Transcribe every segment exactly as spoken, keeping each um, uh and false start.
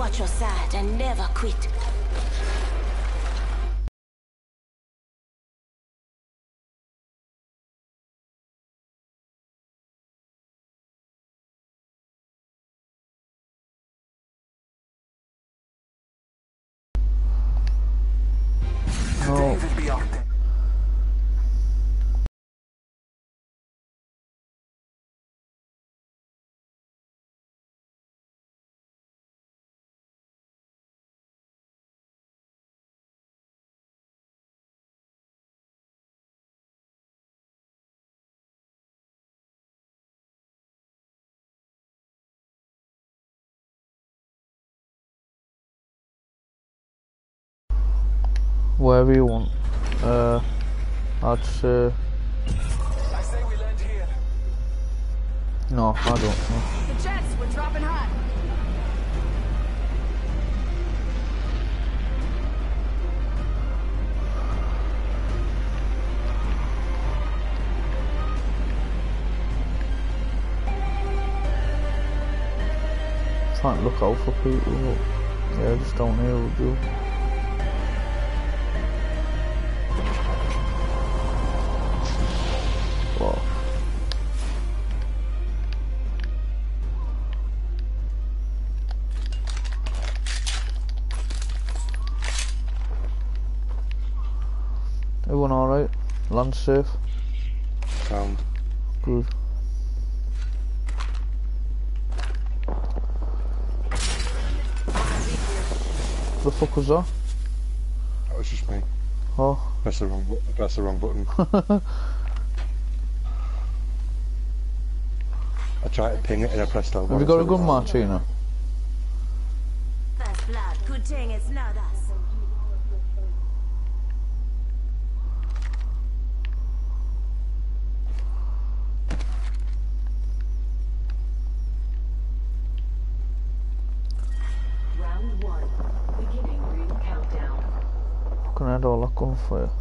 watch your side and never quit. No. Wherever you want. Uh, I'd say. I say we land here. No, I don't know. The jets, we're dropping hot. Trying to look out for people, but yeah, just down here will do. Wow. Everyone alright? Land safe? Sound. Good. The fuck was that? That was just me. Oh. Press the wrong button. Press the wrong button. I tried to ping it and I pressed that. Have you got a gun, Martina? First blood, good thing it's not us. Round one, beginning ring countdown. Can I have all that gun for you?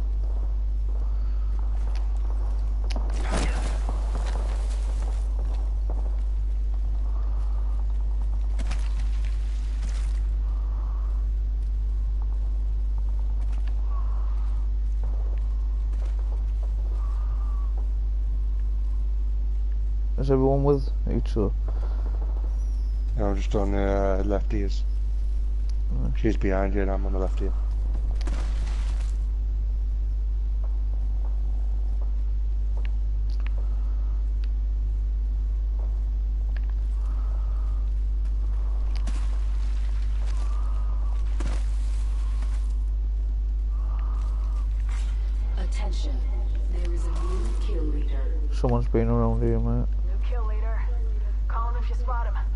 Is everyone with each other? Yeah, I'm just on the uh, left ears. Mm. She's behind you and I'm on the left ear. Attention, there is a new kill leader. Someone's been around here, mate. New kill leader. Call him if you spot him.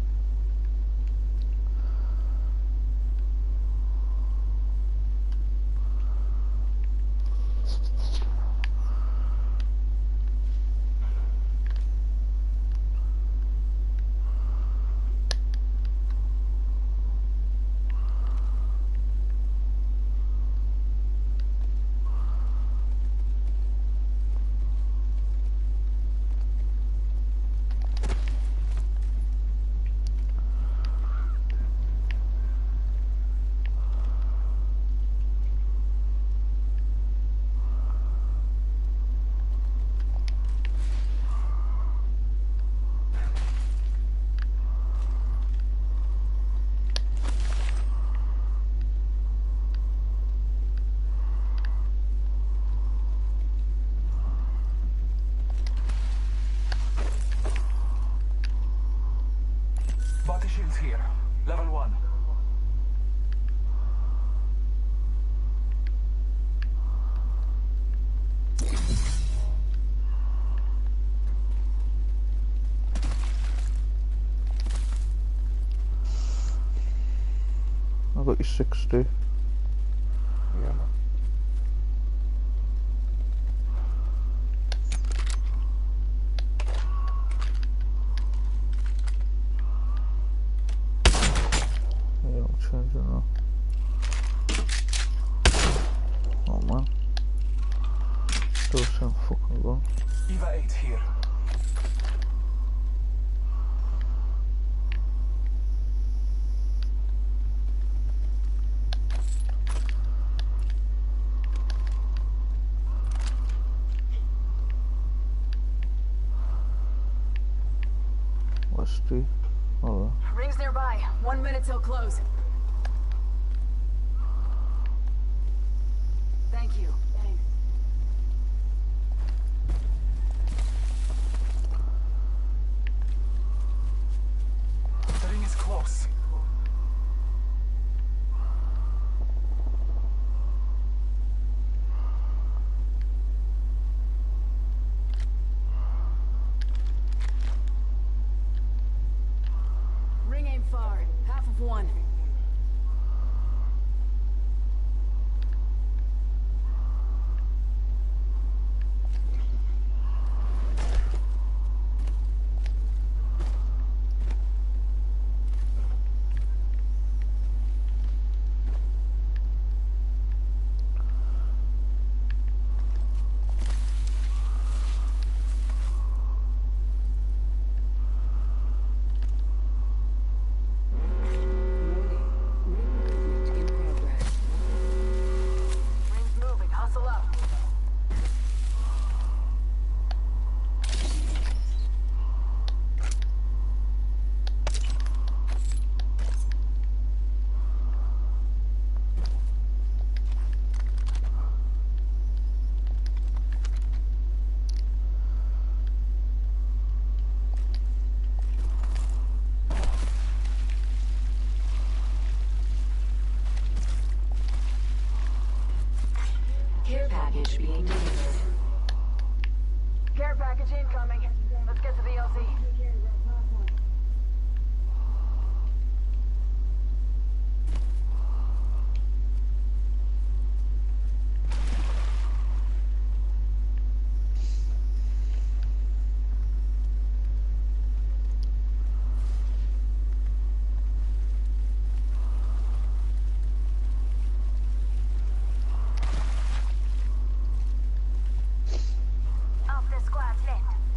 Body shields here. Level one. I got you sixty. Yeah, man. Yeah, I'm changing now. Oh man. Still some fucking gun. Eva eight here. Rusty. Oh, Ring's nearby. One minute till close. Thank you. Thanks. The ring is close. Ring ain't far. Half of one. Ring's moving. Hustle up. Care package being delivered. Care package incoming. Let's get to the L Z. Of the squad's left.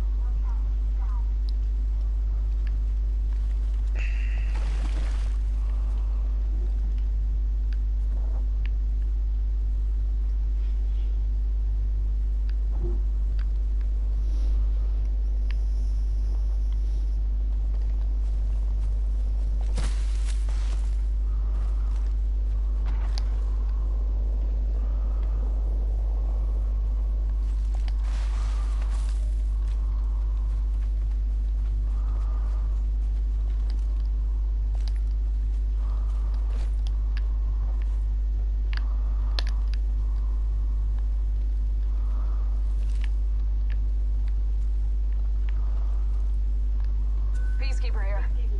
Peacekeeper here.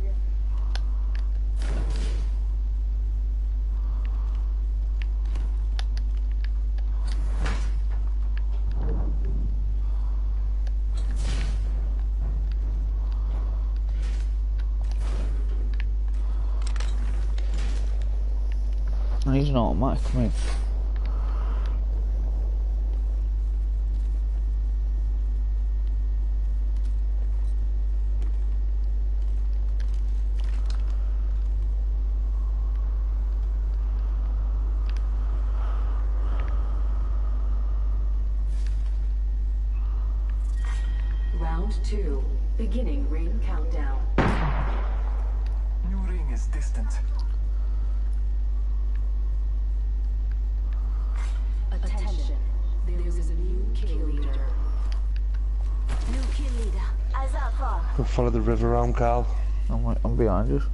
no, he's not automatic, come in. Round two. Beginning ring countdown. New ring is distant. Attention. There is a new kill leader. New kill leader. Eyes out far. Go follow the river around, Carl. I'm, right- I'm behind you.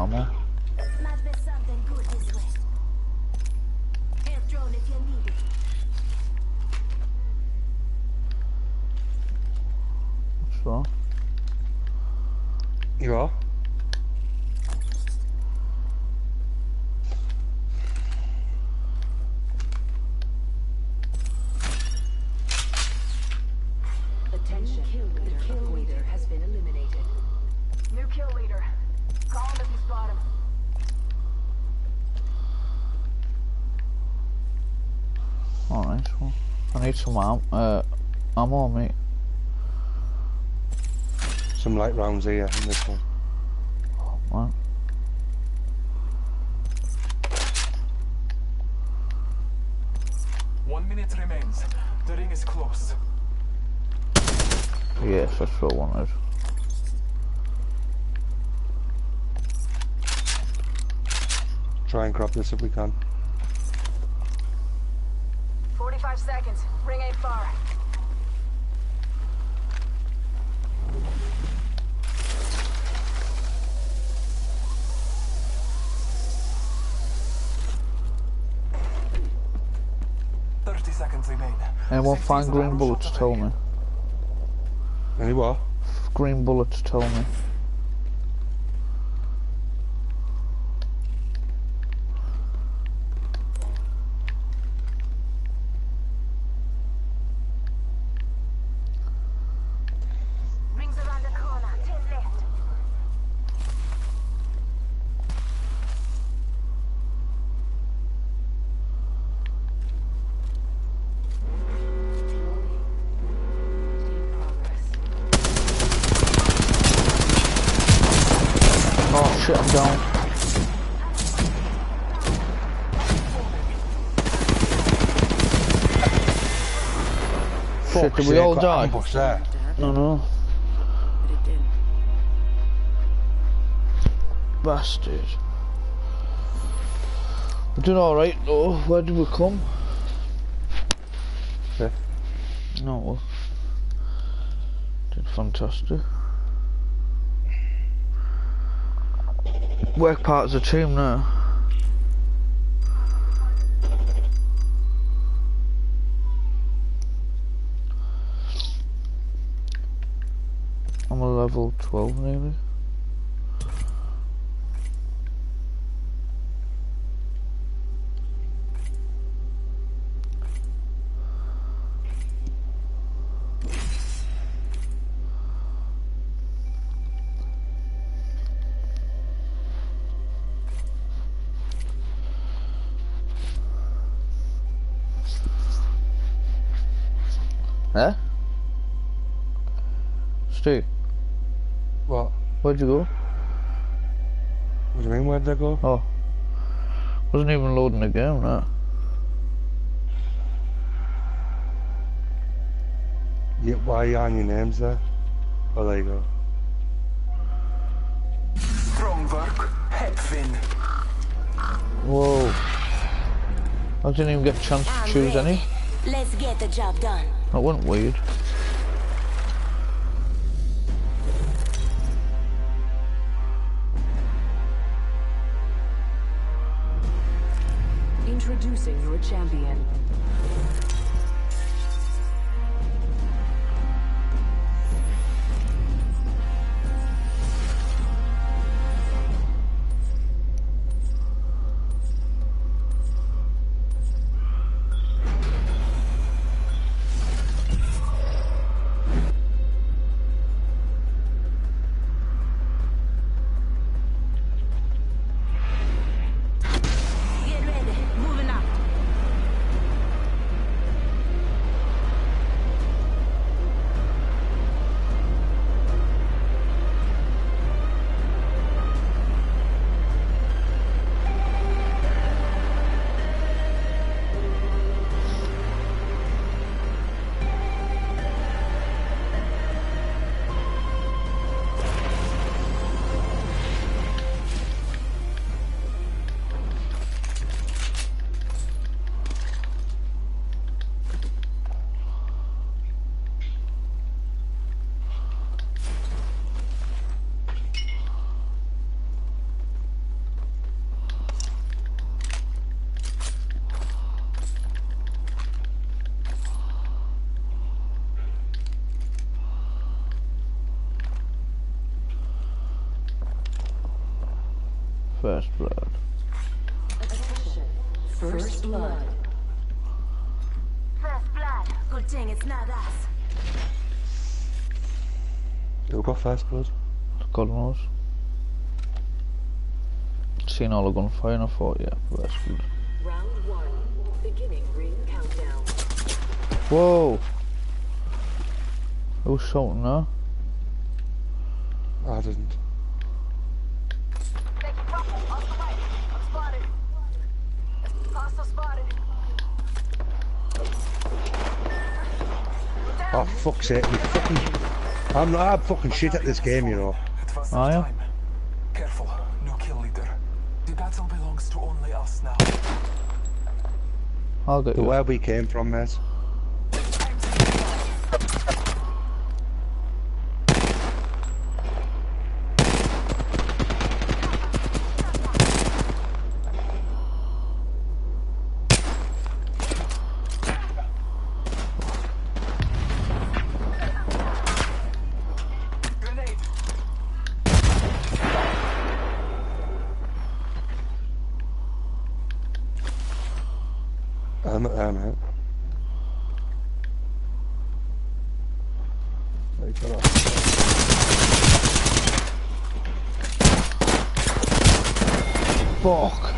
ammo. Might be something good this way. Air drone if you need it. What's that? You are? Attention, the kill leader has been eliminated. New kill leader. Call him if you spot him. Alright, well, I need some am uh, ammo, mate. Some light rounds here in this one. What? One minute remains. The ring is close. Yes, that's what I wanted. Try and crop this if we can. forty-five seconds. Ring ain't far. Thirty seconds remain. Anyone Six find is green arrow bullets, shot tell away. me. Any what? Green bullets, tell me. Rings around the corner. Ten left. Oh shit, I'm down. Shit, did we all die? Ambush there. No, no. But it didn't. Bastard. We're doing alright though. Where did we come? Fifth. No, well, did fantastic. Work part as a team now. I'm a level twelve nearly. Huh? Steve, What? where'd you go? What do you mean, where'd they go? Oh. Wasn't even loading the game, no. Yeah, why are you on your names there? Oh, there you go. Strong work. Headwind. Whoa. I didn't even get a chance to I'm choose ready. any. Let's get the job done. That wasn't weird. Introducing your champion. Get ready. Moving up. First blood. Attention. First blood. First blood. Good thing it's not us. Who got first blood? God knows. Seen all the gunfire and I thought, yeah, first blood. Round one. Beginning ring countdown. Whoa! Who's shouting there? I didn't. Take your trouble. Off the right. I'm spotted. Hostile spotted. Oh fuck's sake, you fucking... I'm not, I'm fucking shit at this game, you know. It was Oh, that yeah? time. Careful, no kill leader. The battle belongs to only us now. I'll get you. Where we came from, mate. Grenade! I'm not there, mate. Right, got off. Fuck!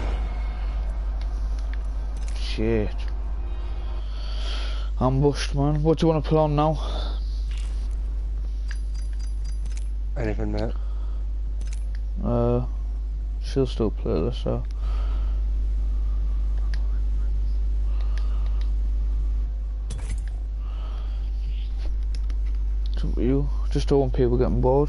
Shit. Ambushed, man. What do you want to put on now? Anything, mate. Uh, she'll still play this, so. It's up to you. Just don't want people getting bored.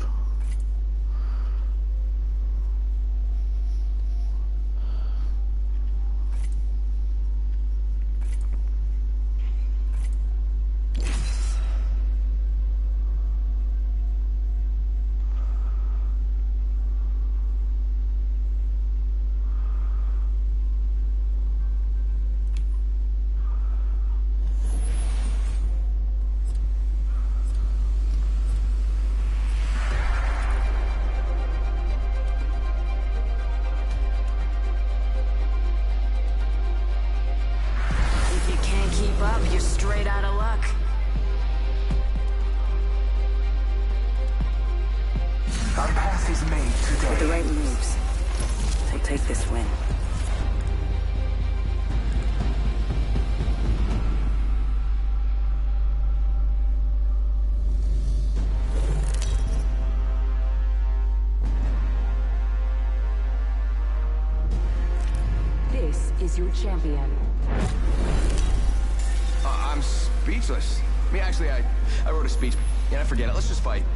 If you can't keep up, you're straight out of luck. Our path is made today. With the right moves, we'll take this win. This is your champion. Uh, I'm speechless. I mean, actually, I, I wrote a speech. Yeah, forget it. Let's just fight.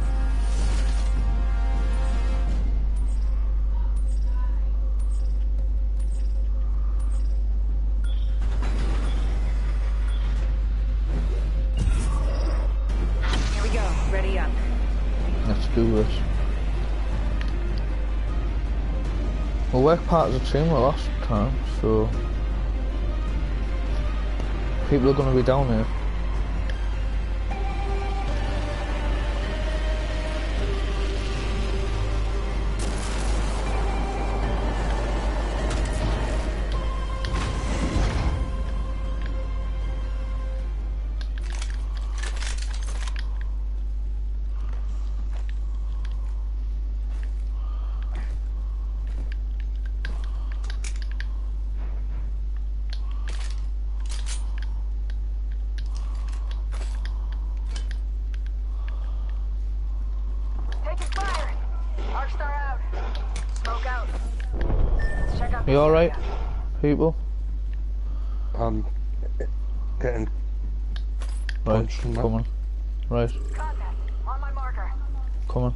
Here we go. Ready up. Let's do this. Well, we're part of the team the last time, so people are going to be down here. Taking fire. Arc star out. Smoke out. Let's check out You this alright, area. people? I'm getting Right, punched from that. coming. Right, Contact. On my marker. coming.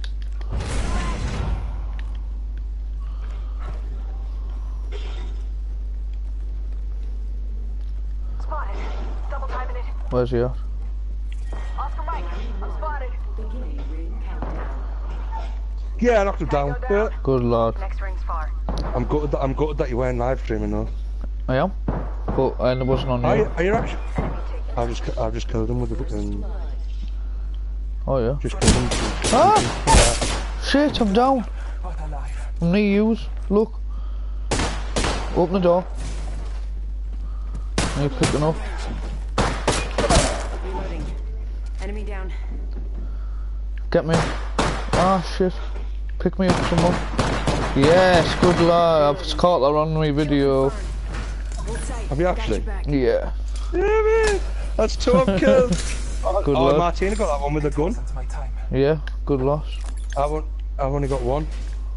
Spotted. Double timing it. Where's he at? Oscar Mike. I'm spotted. Beginning ring countdown. Yeah, I knocked him down. Tango Yeah. down. Good lad. Next ring's far. I'm gutted that, I'm gutted that you weren't live streaming though. I am, but I wasn't on Are you, you. are you actually? I've just, I've just killed him with the fucking... Oh yeah. Just killed him. Ah! Shit, I'm down. But alive. I'm near yous. Look. Open the door. Are you picking up? Reloading. Enemy down. Get me. Ah, shit. Pick me up, someone. Yes, good lad. I've caught that on my video. Have you actually? Yeah. Yeah, man. That's twelve kills. Oh, Good oh lad. Martina got that one with a gun. Wasn't my time. Yeah, good loss. I've, on, I've only got one.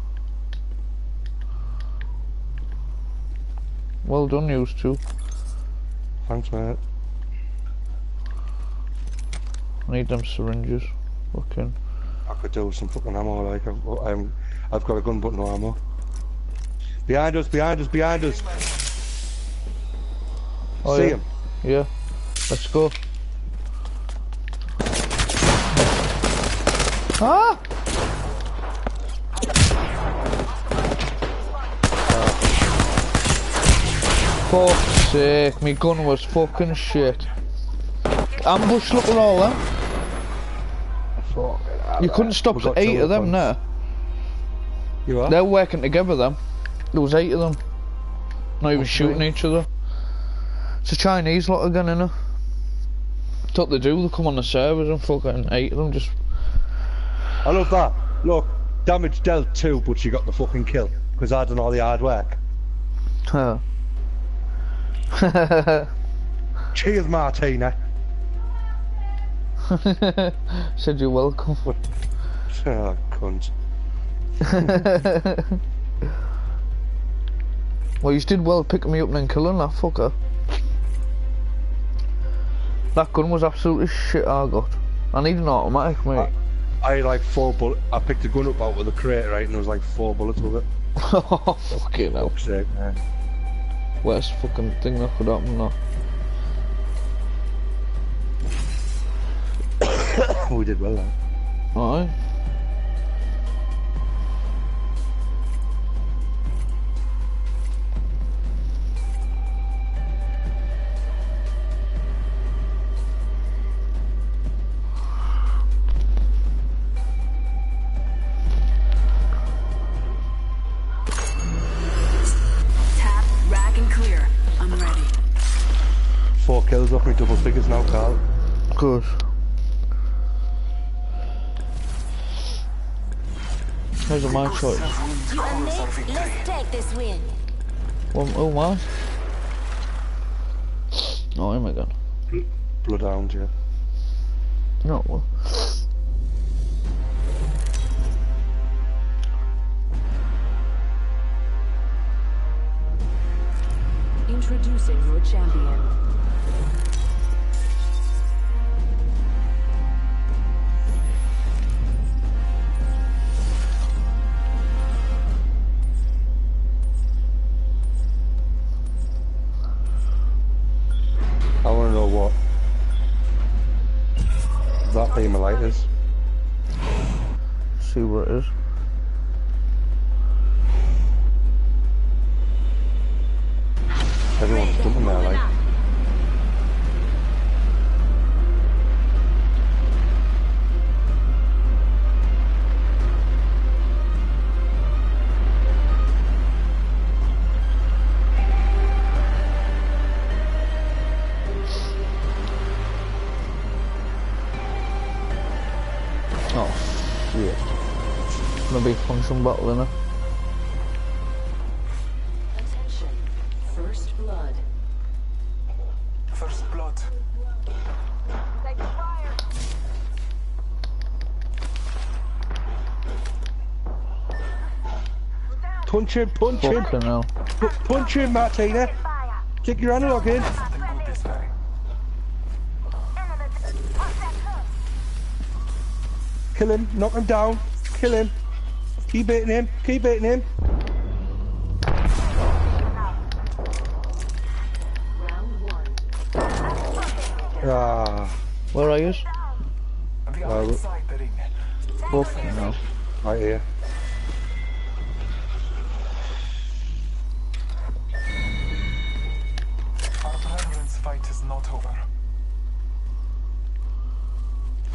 Well done, yous two. Thanks, mate. I need them syringes. Fucking. I could do with some fucking ammo, like, I've, I'm, I've got a gun but no ammo. Behind us, behind us, behind us! Oh, See yeah. him? Yeah. Let's go. Ah! Fuck's sake, my gun was fucking shit. Ambush, look at all them. You couldn't stop We've got eight two of them ones. there. You are? They're working together, them. There was eight of them. Not even What's shooting eight? each other. It's a Chinese lot again, innit? That's what they do, they come on the servers and fucking eight of them just... I love that. Look, damage dealt two, but she got the fucking kill. Because I done all the hard work. Huh. Cheers, Martina. Said you're welcome. Oh, cunt. Well, you did well picking me up and then killing that fucker. That gun was absolutely shit I got. I need an automatic, mate. I, I had like four bullets. I picked a gun up out of the crate, right, and there was like four bullets with it. Oh, fucking hell. Fuck's sake, man. Worst fucking thing that could happen, that. We did well, then. Alright. Tap, rack, and clear. I'm ready. Four kills off me, double figures now, Carl. Good. Those are my choice. You and Nick, let's take this win. One, oh, my. Oh, oh my god. Bloodhound, yeah. No, well. Introducing your champion. I want to know what that beam of light is. See what it is. Everyone's jumping there, like. Oh, shit. It's gonna be a function battle, innit? Attention. First blood. First blood. Take fire. Punch him, punch him, Fucking hell. Pu- punch him, Martina. Fire. Kick your analog in. Something good this way. Enemy. Punch that hook. Kill him, knock him down, kill him. Keep hitting him, keep hitting him. Round one. Ah, Where are you? We Uh, are w- inside the ring. Fucking hell. right here. Our brethren's fight is not over.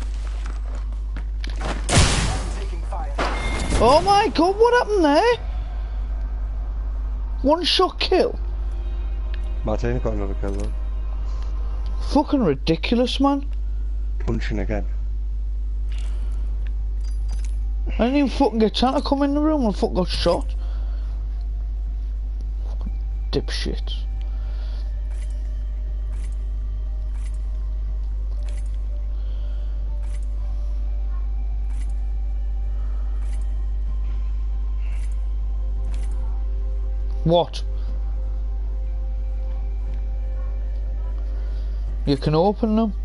I'm taking fire. Oh my god, what happened there? One shot kill? Martina got another kill though. Fucking ridiculous, man. Punching again. I didn't even fucking get a chance to come in the room and fucking got shot. Fucking dipshit. What? You can open them.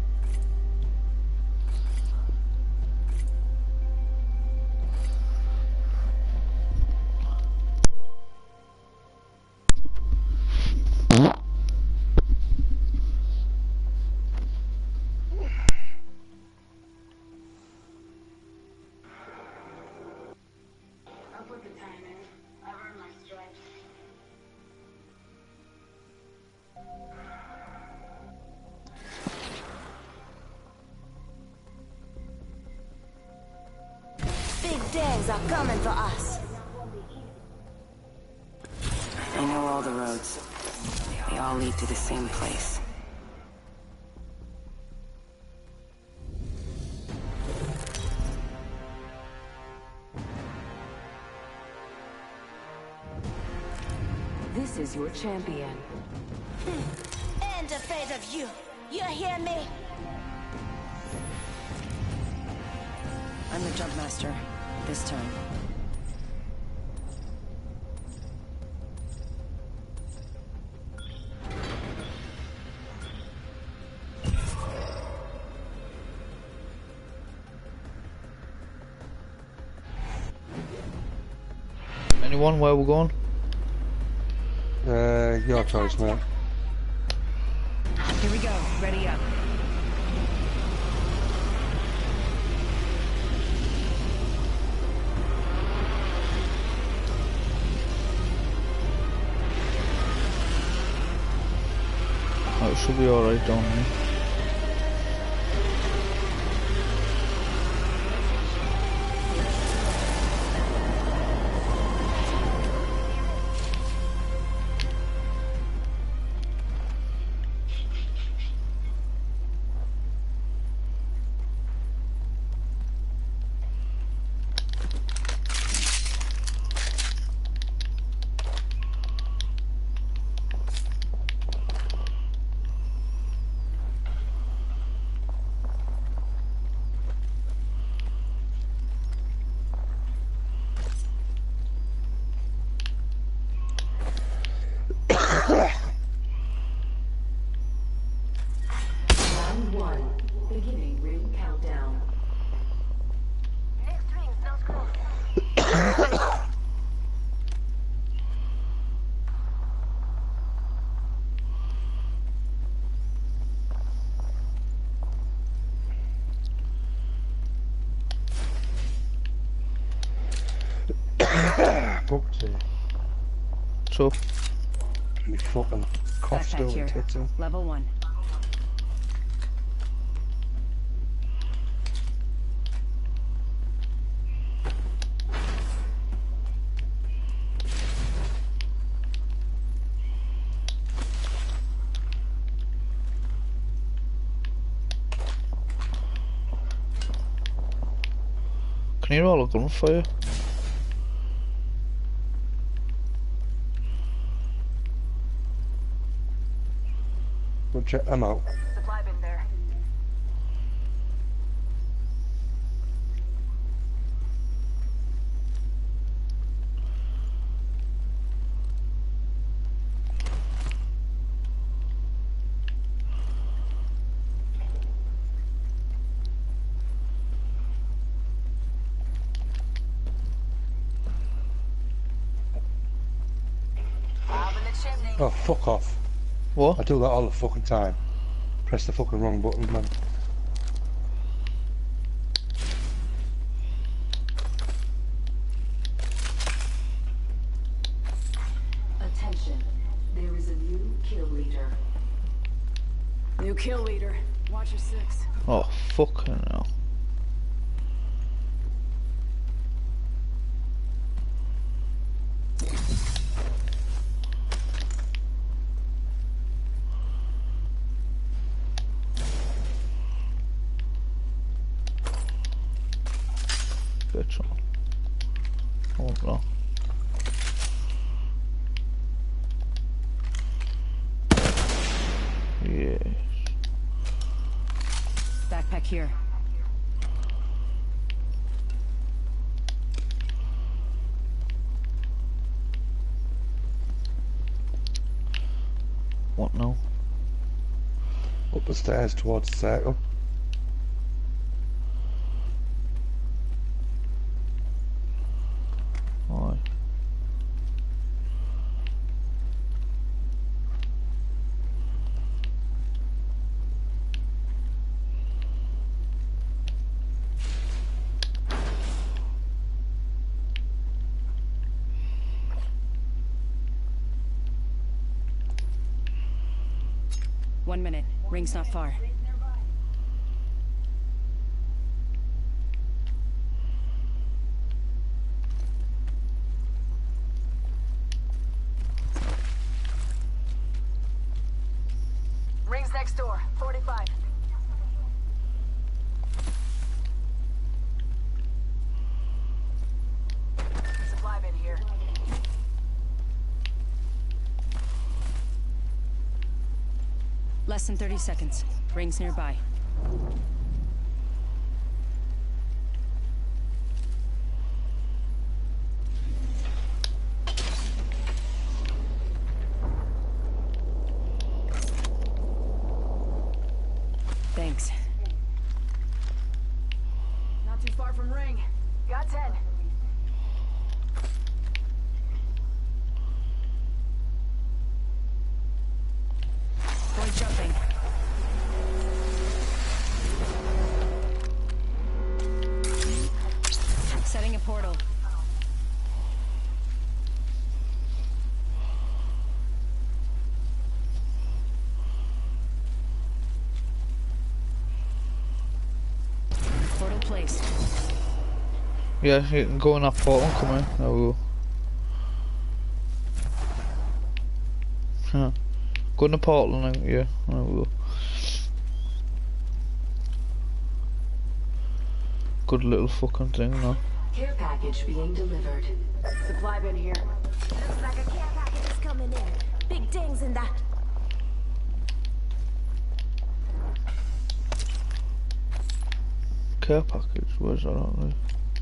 I'll put the time in. I've earned my stripes. Big days are coming for us. I know all the roads. They all lead to the same place. This is your champion. And the fate of you. You hear me? I'm the jump master. This time. Anyone where we're going? Uh, your choice, mate. Here we go. Ready up. Oh, it should be alright down here. Round one. Beginning ring countdown. Next ring, no screws. Fuck's sake. So, Me fucking cough Backpack still here. with tits in. Level one. can you roll a gunfire? We'll check them out. Supply bin there. Up in the chimney. Oh, fuck off. I What? do that all the fucking time. Press the fucking wrong button, man. Attention. There is a new kill leader. New kill leader. Watch your six. Oh, fucking hell. get some. Oh no. Yes. Backpack here. What now? Up the stairs towards the circle. Aye. One minute. Ring's not far. Rings next door. forty-five. Supply bin here. Less than thirty seconds. Ring's nearby. Thanks. Not too far from ring. Got ten. Boy jumping. Setting a portal. Portal placed. Yeah, you can go in that portal and come in. There we go. Huh. Go in the portal and then, yeah, there we go. Good little fucking thing, no? Care package being delivered. Supply bin here. Looks like a care package is coming in. Big dings in that. Care package, where's that on there?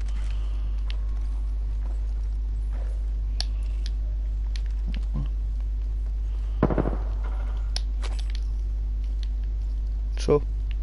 So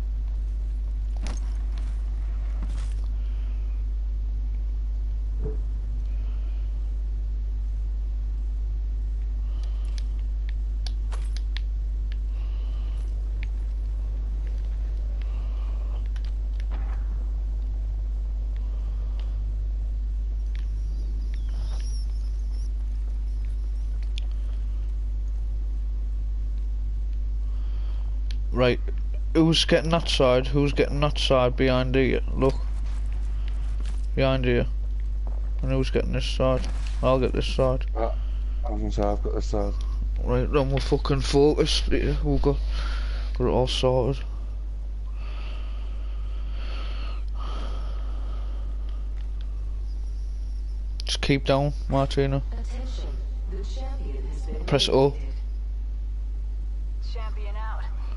right, who's getting that side? Who's getting that side behind here? Look. Behind here. And who's getting this side? I'll get this side. Uh, I was gonna say I've got this side. Right, then we're fucking focused here. We've got, got it all sorted. Just keep down, Martina. Attention. The champion has been Press O. eliminated. Champion out.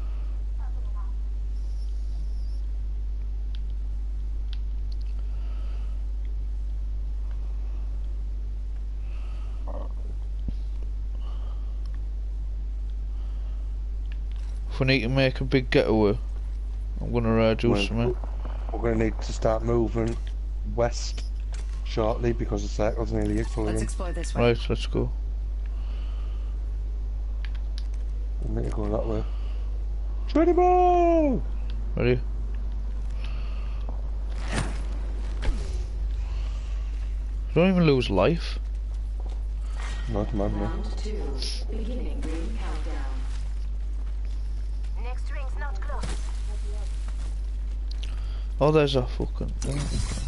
If we need to make a big getaway, I'm gonna uh, do Well, something. We're going to need to start moving west shortly because the circle's nearly Let's filling. explore this way. Right, let's go. We need to go that way. Twenty ball! Ready? Don't even lose life. Not mad, man. Round two. Beginning ring countdown. Next ring's not close. Oh, there's a fucking thing.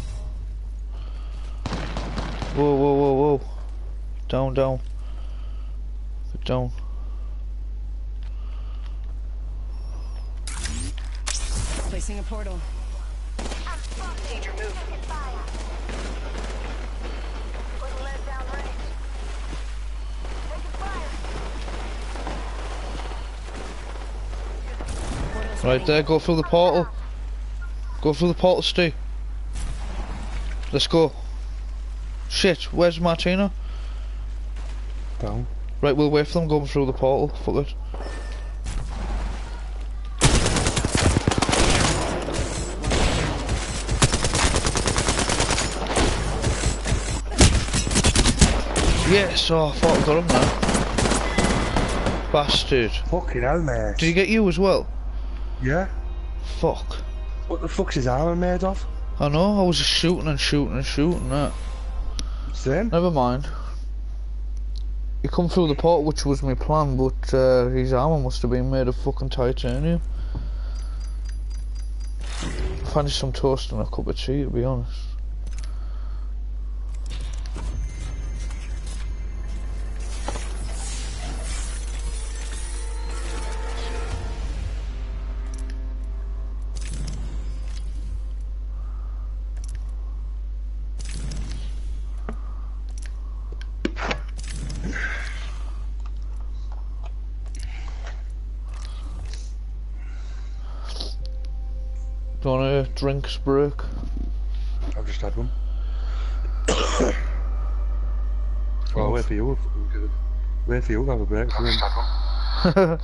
Whoa, whoa, whoa, whoa. Down, down. Get down. Placing a portal. Danger move. Putting lead down range. Taking fire. Right there, go through the portal. Go through the portal, Stu. Let's go. Shit, where's Martina? Down. Right, we'll wait for them going through the portal. Fuck it. Yes, oh, I thought I got him now. Bastard. Fucking hell, mate. Did he get you as well? Yeah? Fuck. What the fuck's his armour made of? I know, I was just shooting and shooting and shooting that. Same? Never mind. He come through the portal, which was my plan, but uh, his armour must have been made of fucking titanium. Fancy some toast and a cup of tea, to be honest. Do you want a drinks break? I've just had one. Well, I'll wait for you. Wait for you to have a break. I've just had one.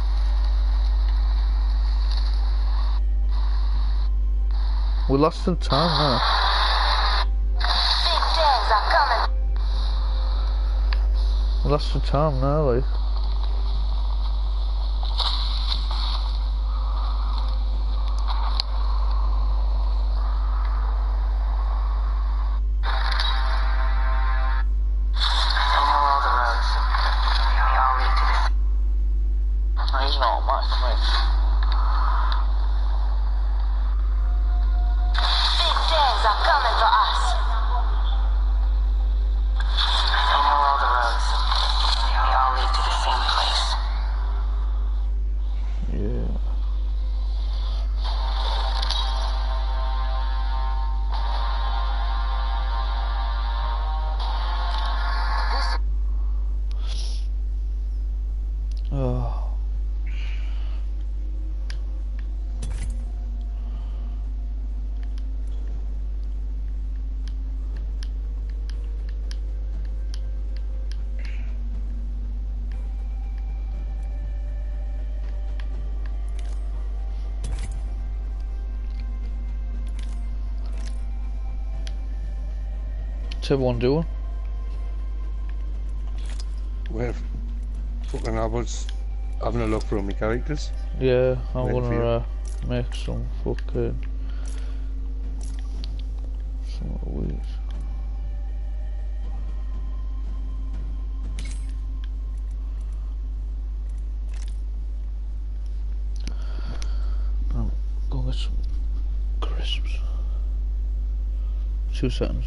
We lost some time now. We lost some time now, like. What's everyone doing? Wait, fucking I was having a look through my characters. Yeah, I'm Wait for gonna you. uh, make some fucking some weed. I'm gonna get some crisps. Two seconds.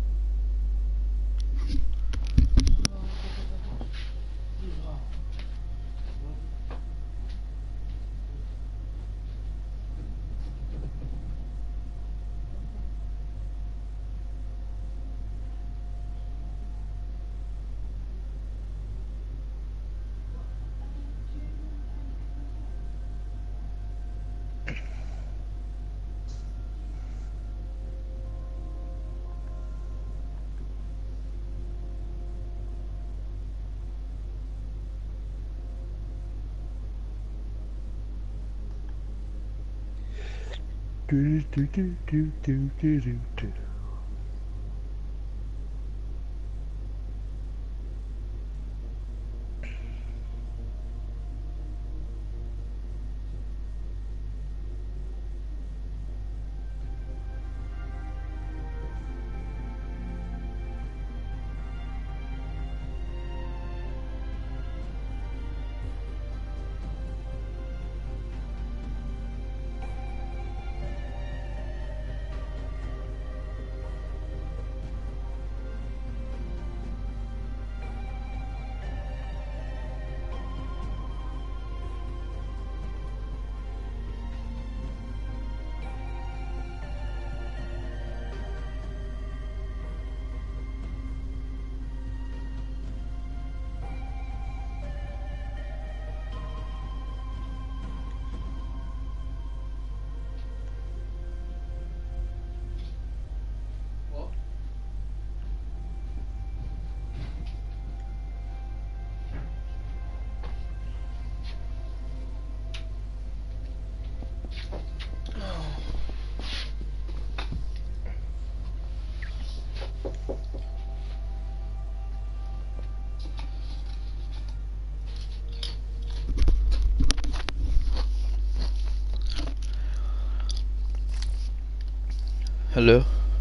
Do do do do do do do do. Hello?